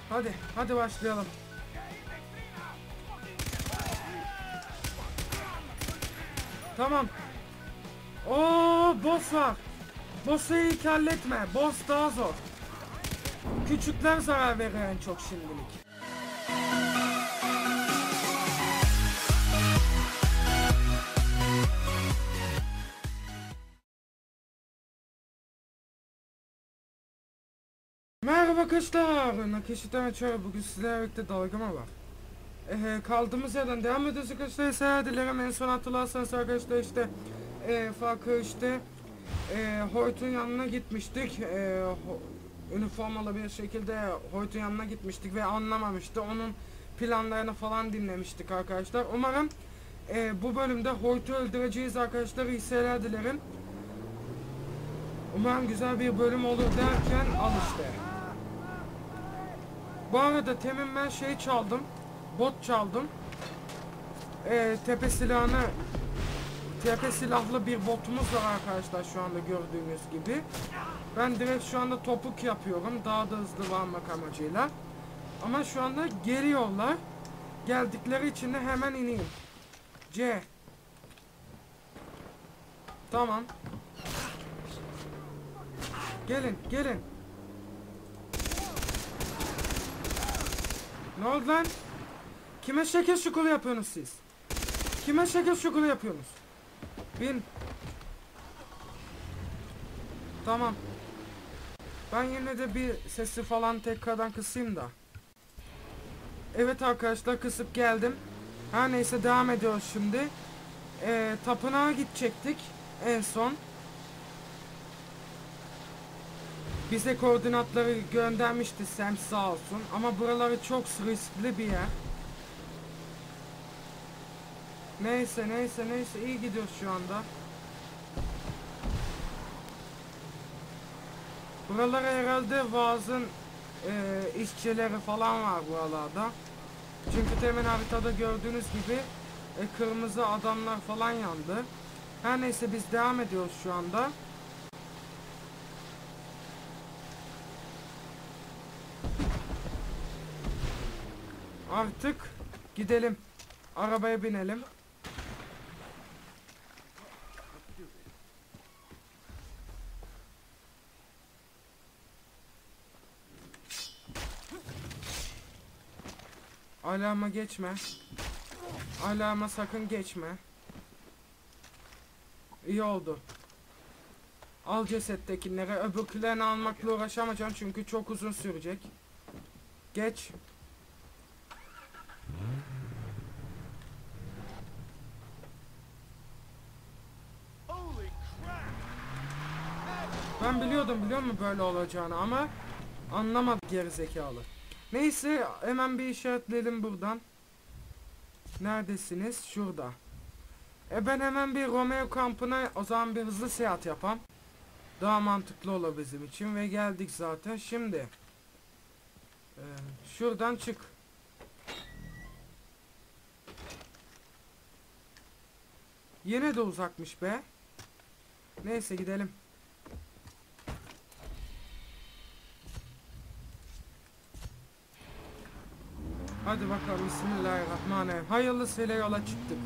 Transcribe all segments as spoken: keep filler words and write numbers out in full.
Hadi, hadi başlayalım. Tamam. Oo, boss var. Boss'u hiç halletme. Boss daha zor. Küçükler zarar veriyor en çok şimdilik. Merhaba arkadaşlar. Nakişit'ten açıyorum. Bugün sizlerle birlikte dalgama var. Ee, kaldığımız yerden devam ediyoruz arkadaşlar. Seyahat dilerim. En son hatırlarsanız arkadaşlar işte e, Farkı işte e, Hoyt'un yanına gitmiştik. E, üniformalı bir şekilde Hoyt'un yanına gitmiştik ve anlamamıştı. Onun planlarını falan dinlemiştik arkadaşlar. Umarım e, bu bölümde Hoyt'u öldüreceğiz arkadaşlar. İyi seyirler dilerim. Umarım güzel bir bölüm olur derken al işte. Bu arada temin ben şey çaldım. Bot çaldım. Ee, tepe silahını tepe silahlı bir botumuz var arkadaşlar şu anda gördüğünüz gibi. Ben direkt şu anda topuk yapıyorum. Daha da hızlı varmak amacıyla. Ama şu anda geliyorlar. Geldikleri için de hemen ineyim. C. Tamam. Gelin, gelin. Ne oldu lan? Kime şekil şukulu yapıyorsunuz siz? Kime şekil şukulu yapıyorsunuz? Bin. Tamam. Ben yine de bir sesi falan tekrardan kısayım da. Evet arkadaşlar, kısıp geldim. Her neyse devam ediyoruz şimdi. Ee, tapınağa gidecektik en son. Bize koordinatları göndermişti Sam sağ olsun. Ama buraları çok riskli bir yer. Neyse neyse neyse iyi gidiyoruz şu anda. Buralara herhalde vaazın e, işçileri falan var buralarda. Çünkü temin haritada gördüğünüz gibi e, kırmızı adamlar falan yandı. Her neyse biz devam ediyoruz şu anda. Artık gidelim. Arabaya binelim. Alarma geçme. Alarma sakın geçme. İyi oldu. Al cesettekileri. Öbürkülerini almakla uğraşamayacağım çünkü çok uzun sürecek. Geç. Ben biliyordum biliyor musun böyle olacağını ama anlamadı gerizekalı. Neyse hemen bir işaretleyelim buradan. Neredesiniz? Şurada. E ben hemen bir Romeo kampına o zaman bir hızlı seyahat yapam. Daha mantıklı olur bizim için ve geldik zaten. Şimdi e, şuradan çık. Yine de uzakmış be. Neyse gidelim. Hadi bakalım, bismillahirrahmanirrahim. Hayırlısıyla yola çıktık.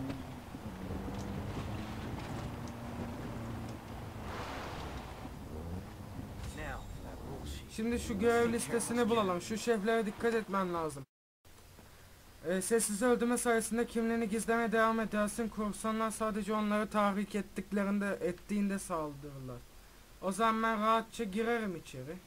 Şimdi şu görev listesini bulalım. Şu şeflere dikkat etmen lazım. Ee, sessiz öldürme sayesinde kimliğini gizlemeye devam edersin. Korsanlar sadece onları tahrik ettiklerinde ettiğinde saldırırlar. O zaman ben rahatça girerim içeri.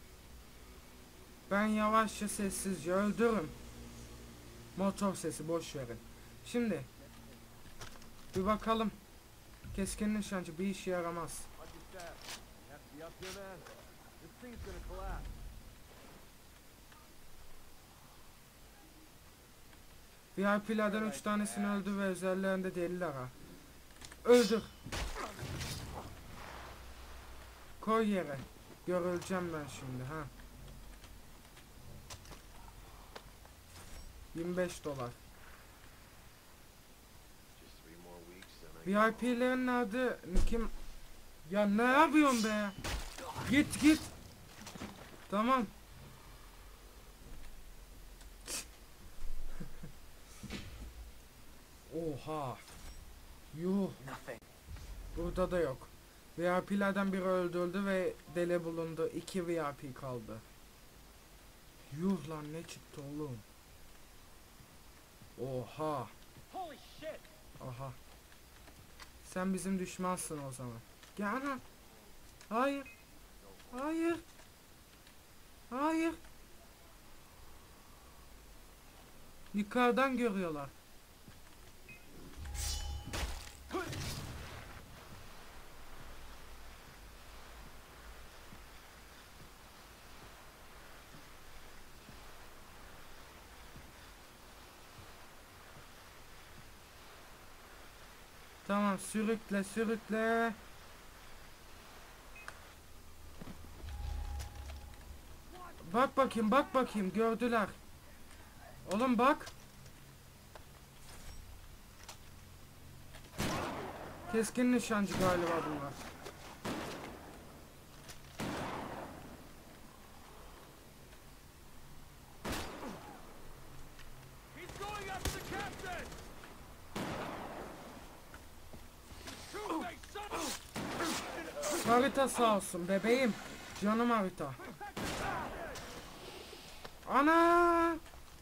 Ben yavaşça sessizce öldürürüm. Motor sesi boş verin. Şimdi bir bakalım. Keskin nişancı bir işe yaramaz. V I P'lerden üç tanesini öldü ve üzerlerinde deliler ha. Öldür. Koy yere. Görüleceğim ben şimdi ha. yirmi beş dolar. V I P'lerin nerede? Kim? Ya ne yapıyorsun be? Git git. Tamam. Oha. Yuh. Burada da yok. V I P'lerden biri öldürüldü ve deli bulundu. iki V I P kaldı. Yuh lan, ne çıktı oğlum? Oha. Aha. Sen bizim düşmansın o zaman. Gel ana. Hayır. Hayır. Hayır. Yukarıdan görüyorlar. Tamam, sürükle sürükle. Bak bakayım, bak bakayım, gördüler. Oğlum bak. Keskin nişancı galiba bunlar. Harita sağ olsun bebeğim. Canım harita. Ana!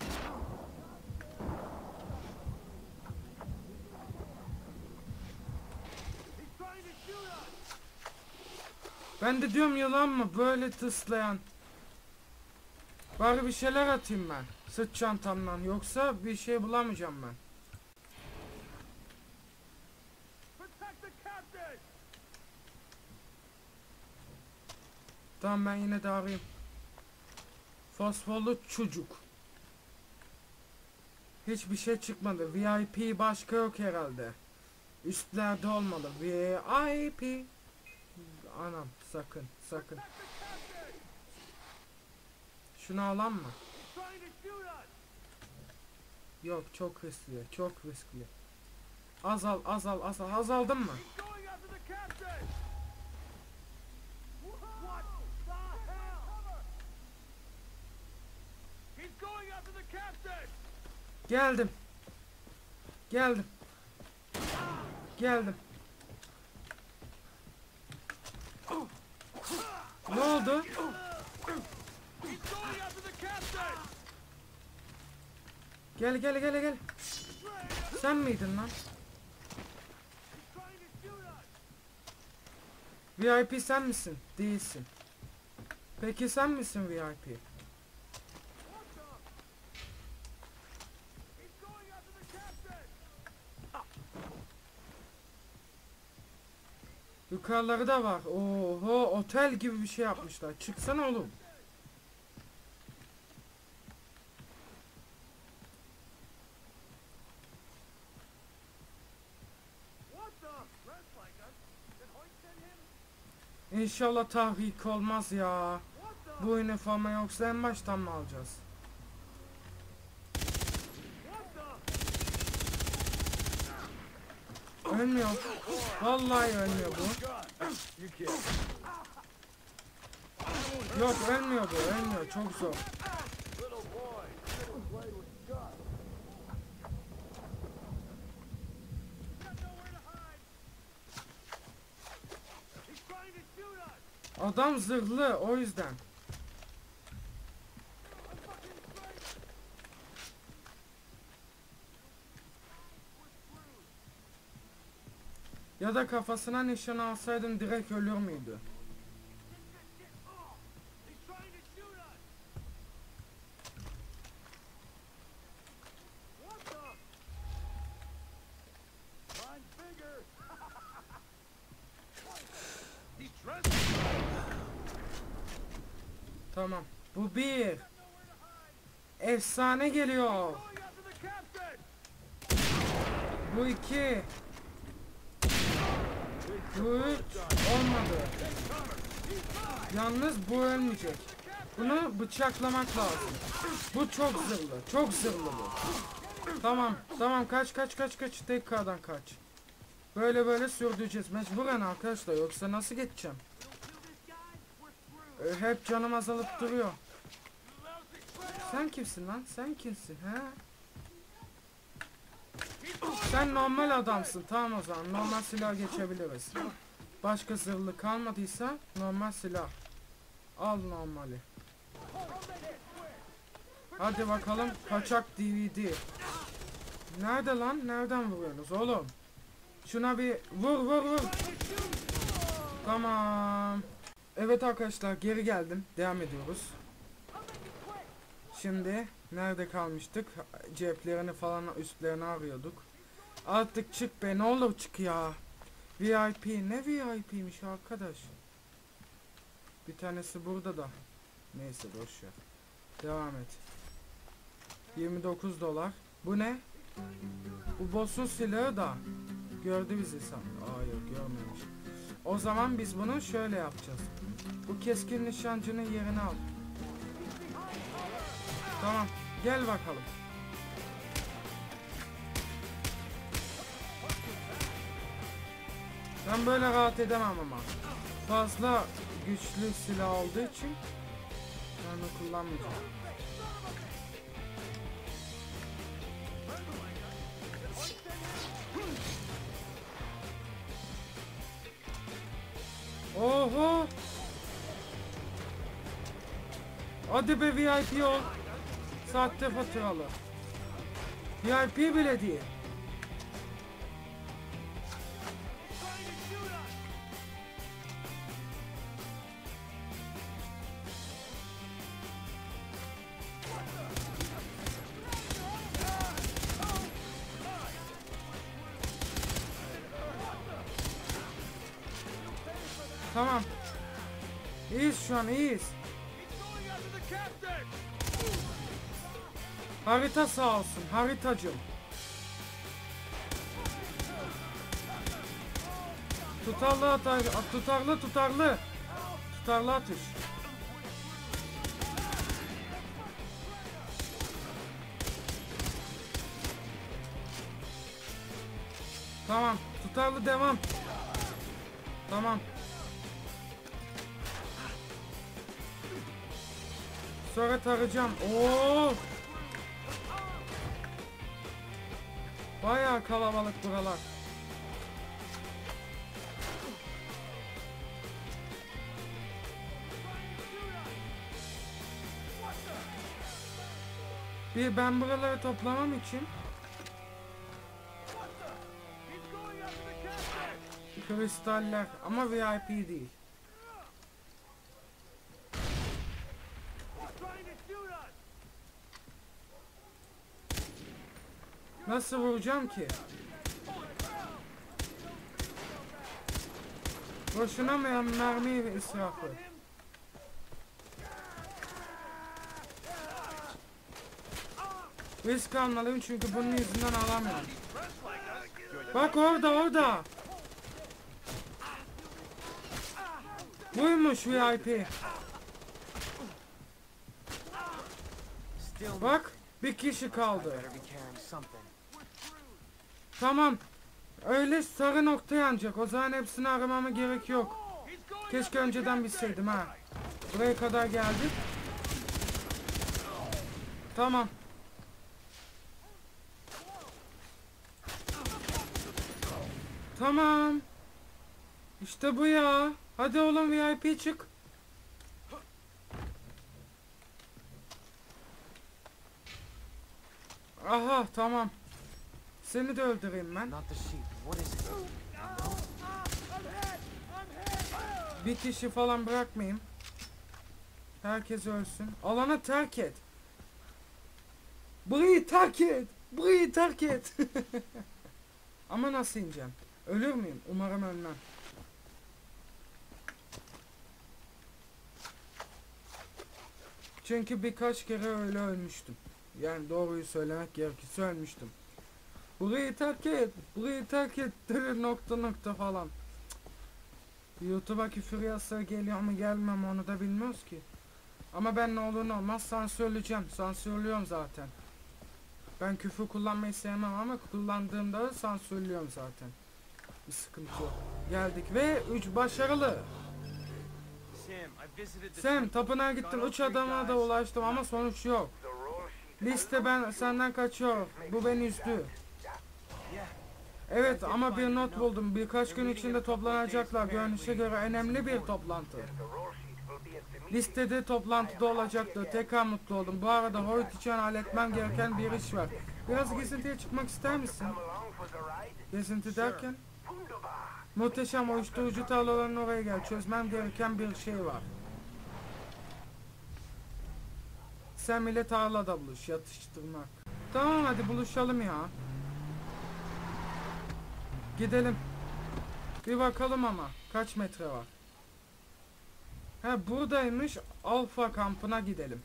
Ben de diyorum yılan mı böyle tıslayan. Bari bir şeyler atayım ben sırt çantamdan, yoksa bir şey bulamayacağım ben. Tamam, ben yine de arayayım. Fosforlu çocuk. Hiçbir şey çıkmadı. V I P başka yok herhalde. Üstlerde olmalı. V I P. Anam, sakın sakın. Şunu alan mı? Yok, çok riskli, çok riskli. Azal azal azal azaldın mı? Geldim. Geldim. Geldim. Ne oldu? Gel gel gel gel. Sen miydin lan? V I P sen misin? Değilsin. Peki sen misin V I P? Yukarıları da var. Oho, otel gibi bir şey yapmışlar. Çıksana oğlum. İnşallah tahrik olmaz ya. Bu üniforma yoksa en baştan mı alacağız? Ölmüyor. Vallahi ölmüyor bu. Yok, ölmüyor bu, ölmüyor. Çok zor. Adam zırhlı, o yüzden. Ya da kafasına nişan alsaydım direkt ölür müydü? Tamam. Bu bir. Efsane geliyor. Bu iki. Bu üç. Olmadı. Yalnız bu ölmeyecek. Bunu bıçaklamak lazım. Bu çok zırhlı. Çok zırhlı bu. Tamam. Tamam, kaç kaç kaç kaç. Tekrardan kaç. Böyle böyle sürdüreceğiz. Mecburen arkadaşlar. Yoksa nasıl geçeceğim? Ee, hep canım azalıp duruyor. Sen kimsin lan? Sen kimsin? He? Sen normal adamsın. Tamam o zaman. Normal silah geçebiliriz. Başka zırhlı kalmadıysa normal silah. Al normali. Hadi bakalım. Kaçak D V D. Nerede lan? Nereden vuruyorsunuz oğlum? Şuna bir vur vur vur. Tamam. Evet arkadaşlar, geri geldim. Devam ediyoruz. Şimdi nerede kalmıştık? Ceplerini falan, üstlerini arıyorduk. Artık çık be, ne olur çık ya. V I P ne V I P'miş arkadaş. Bir tanesi burada da. Neyse boş ver. Devam et. yirmi dokuz dolar. Bu ne? Bu boss'un silahı da. Gördü bizi sanki. Hayır, görmemiş. O zaman biz bunu şöyle yapacağız. Bu keskin nişancının yerini al. Tamam, gel bakalım. Ben böyle rahat edemem ama. Fazla güçlü silah olduğu için ben onu kullanmayacağım. Oho! Hadi be, V I P ol. Sahte faturalı. V I P bile değil. Tamam. İyiyiz şu an, iyiyiz. Harita sağ olsun, haritacım. Tutarlı atış, tutarlı tutarlı. Tutarlı atış. Tamam, tutarlı devam. Tamam. Sonra tarayacağım. Oo! Bayağı kalabalık buralar. Bir ben buraları toplamam için kristaller ama V I P değil. Nasıl vuracağım ki? Boşuna mı mermi israfı? Risk almalıyım çünkü bunun yüzünden alamıyorum. Bak orada orada. Buymuş V I P. Bak, bir kişi kaldı. Tamam. Öyle sarı nokta yanacak. O zaman hepsini aramama gerek yok. Keşke önceden bilseydim ha. Buraya kadar geldik. Tamam. Tamam. İşte bu ya. Hadi oğlum, V I P çık. Aha, tamam. Seni de öldüreyim ben. Bir kişi falan bırakmayayım. Herkes ölsün. Alanı terk et. Burayı terk et. Burayı terk et. Ama nasıl ineceğim? Ölür müyüm? Umarım ölmem. Çünkü birkaç kere öyle ölmüştüm. Yani doğruyu söylemek gerekirse ölmüştüm. Burayı terk et. Burayı terk et. Nokta nokta falan. YouTube'a küfür yasağı geliyor mu gelmiyor mu onu da bilmiyoruz ki. Ama ben ne olur ne olmaz sansürleyeceğim. Sansürlüyorum zaten. Ben küfür kullanmayı sevmem ama kullandığımda da sansürlüyorum zaten. Bir sıkıntı yok. Geldik ve üç başarılı. Sam, tapınağa gittim. Üç adama da ulaştım ama sonuç yok. Liste ben senden kaçıyor. Bu beni üzdü. Evet ama bir not buldum. Birkaç gün içinde toplanacaklar. Görünüşe göre önemli bir toplantı. Listede toplantıda olacaktı. Tekrar mutlu oldum. Bu arada Hoyt için halletmem gereken bir iş var. Biraz gezintiye çıkmak ister misin? Gezinti derken? Muhteşem, uyuşturucu tarlalarının oraya gel. Çözmem gereken bir şey var. Sen bile tarlada buluş. Yatıştırmak. Tamam hadi buluşalım ya. Gidelim. Bir bakalım ama. Kaç metre var? He buradaymış. Alfa kampına gidelim.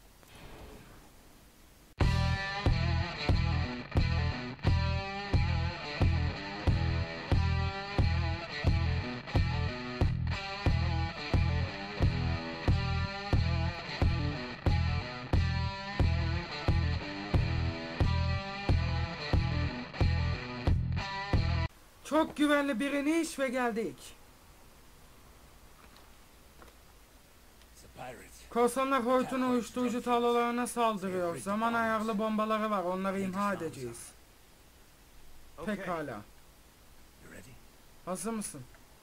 Çok güvenli birine iş ve geldik. Korsanlar Hoyt'un uyuşturucu tarlalarına saldırıyor. Zaman ayarlı bombaları var. Onları imha edeceğiz. Pekala. Hazır mısın?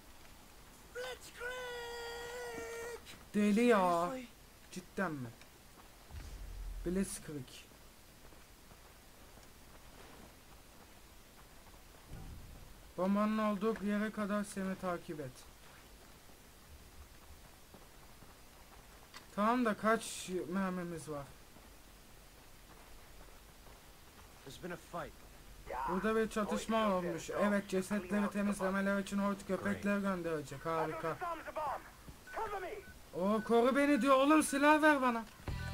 Deli ya. Cidden mi? Blitzkrieg. Bombanın olduğu yere kadar seni takip et. Tamam da kaç mermimiz var? Burada bir çatışma olmuş. Evet, cesetleri temizlemeler için Hoyt köpekler gönderecek. Harika. O koru beni diyor. Oğlum silah ver bana.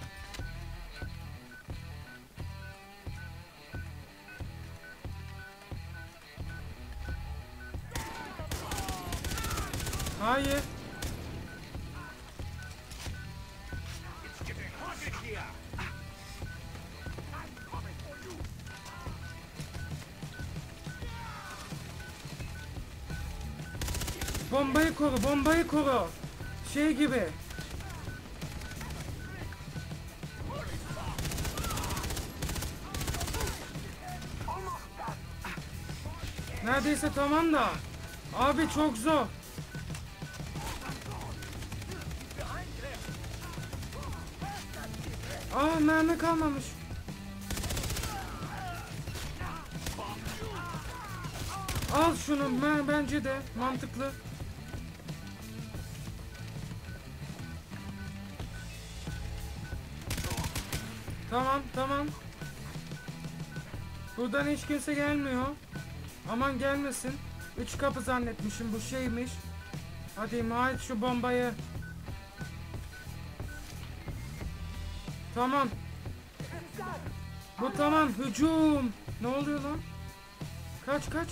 Hayır. Bombayı koru, bombayı koru. Şey gibi. Neredeyse tamam da. Abi çok zor. Ah mermi kalmamış. Al şunu, ben bence de mantıklı. Tamam tamam. Buradan hiç kimse gelmiyor. Aman gelmesin. Üç kapı zannetmişim, bu şeymiş. Hadi imha et şu bombayı. Tamam. Bu tamam. Hücum. Ne oluyor lan? Kaç kaç.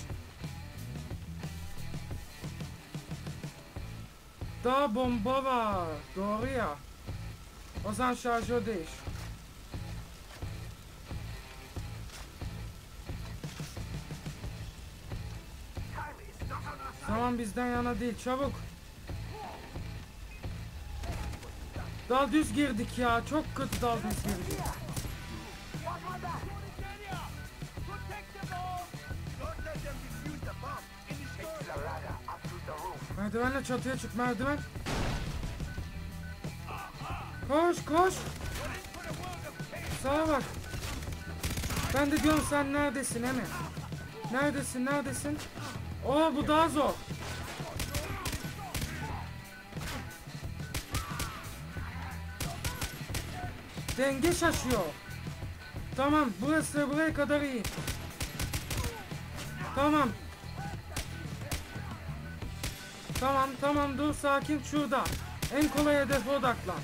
Daha bomba var. Doğru ya. O zaman şarjör değiş. Tamam bizden yana değil. Çabuk. Dal düz girdik ya. Çok kötü dal düz girdik. Merdivenle çatıya çık, merdiven. Koş koş. Sağa bak. Ben de diyorum sen neredesin Emi? Neredesin neredesin? Oo bu daha zor. Denge şaşıyor. Tamam burası buraya kadar iyi. Tamam. Tamam tamam dur sakin şurada. En kolay hedefe odaklan.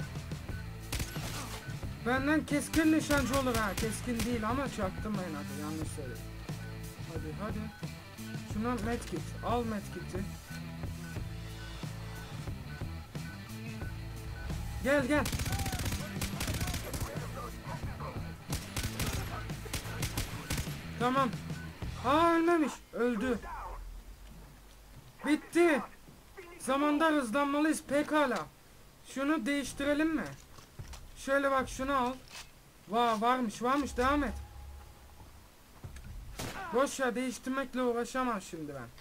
Benden keskin nişancı olur ha. Keskin değil ama çaktım ben hadi yanlış söyledim. Hadi hadi. Şuna medkit. Al medkiti. Gel gel. Tamam. Aa ölmemiş. Öldü. Bitti. Zamanda hızlanmalıyız pekala. Şunu değiştirelim mi? Şöyle bak şunu al. Va varmış varmış devam et. Boş ya, değiştirmekle uğraşamam şimdi ben.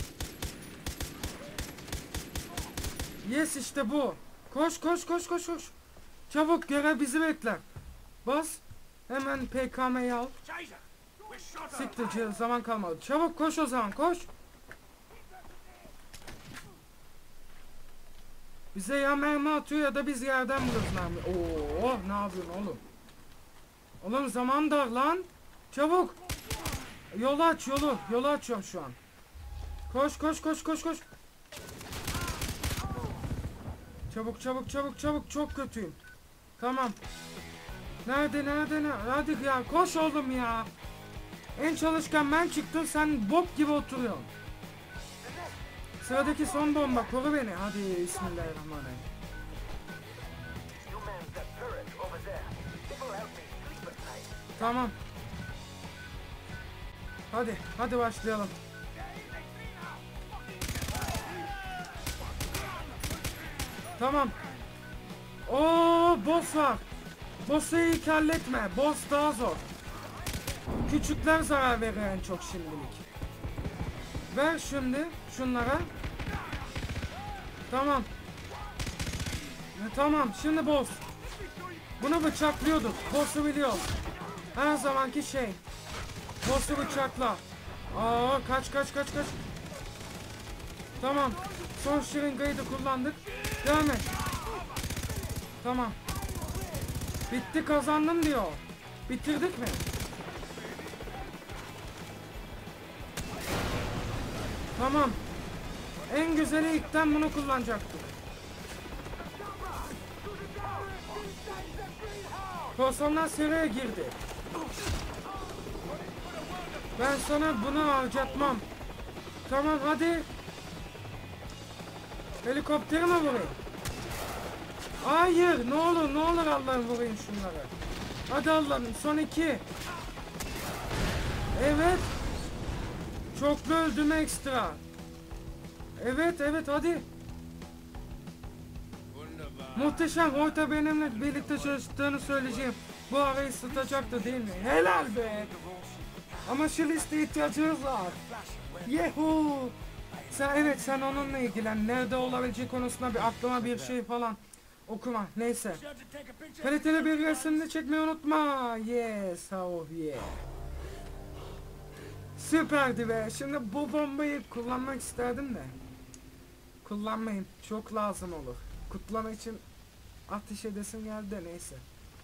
Yes, işte bu. Koş koş koş koş koş. Çabuk, görev bizi bekler. Bas. Hemen P K M'yi al. Siktir, zaman kalmadı. Çabuk koş o zaman, koş. Bize ya mermi atıyor ya da biz yerden buluyoruz mermi. Oo, ne yapıyorsun oğlum? Oğlum zaman dar lan. Çabuk. Yolu aç, yolu. Yolu açıyorum şu an. Koş koş koş koş koş. Çabuk çabuk çabuk çabuk, çok kötüyüm. Tamam. Nerede nerede ne? Hadi ya, koş oğlum ya. En çalışkan ben çıktım, sen bok gibi oturuyorsun. Sıradaki son bomba, koru beni. Hadi bismillahirrahmanirrahim. Tamam. Hadi hadi başlayalım. Tamam. Oo, boss var. Boss'u ilk halletme. Boss daha zor. Küçükler zarar verir en çok şimdilik. Ver şimdi şunlara. Tamam. E, tamam, şimdi boss. Bunu bıçaklıyorduk. Boss'u biliyorum. Her zamanki şey. Boss'u bıçakla. Aa, kaç kaç kaç kaç. Tamam. Son şırıngayı da kullandık. Devam et. Tamam. Bitti, kazandım diyor. Bitirdik mi? Tamam. En güzeli ilkten bunu kullanacaktık. Korsanlar seriye girdi. Ben sana bunu harcatmam. Tamam hadi. Helikopteri mi vurayım? Hayır, ne olur ne olur Allah'ım, vurayım şunları. Hadi Allah'ım, son iki. Evet. Çoklu öldürme ekstra. Evet evet hadi. Muhteşem, Hoyta benimle birlikte çalıştığını söyleyeceğim. Bu arayı satacaktı değil mi? Helal be. Ama şu listeye ihtiyacımız var. Yehu. Sen, evet, sen onunla ilgilen. Nerede olabilecek konusunda bir aklıma bir şey falan okuma. Neyse. Kaliteli bir resimde çekmeyi unutma. Yes, oh yeah. Süperdi be. Şimdi bu bombayı kullanmak isterdim de. Kullanmayayım. Çok lazım olur. Kutlama için ateş edesim geldi de neyse.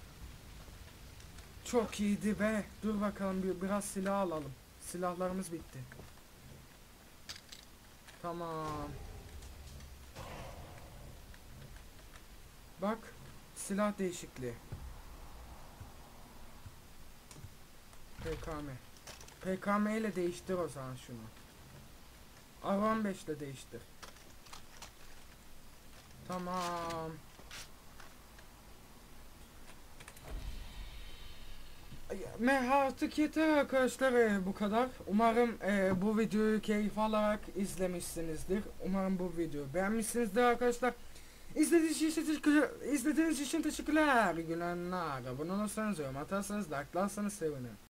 Çok iyiydi be. Dur bakalım, bir, biraz silah alalım. Silahlarımız bitti. Tamam. Bak, silah değişikliği. P K M. P K M ile değiştir o zaman şunu. R on beş ile değiştir. Tamam. Me artık yeter arkadaşlar, e, bu kadar. Umarım e, bu videoyu keyif alarak izlemişsinizdir. Umarım bu videoyu beğenmişsinizdir arkadaşlar. İzlediğiniz için teşekkürler. İzlediğiniz için teşekkürler. Gülenler. Abone olursanız, yorum atarsanız, like'larsanız sevinirim.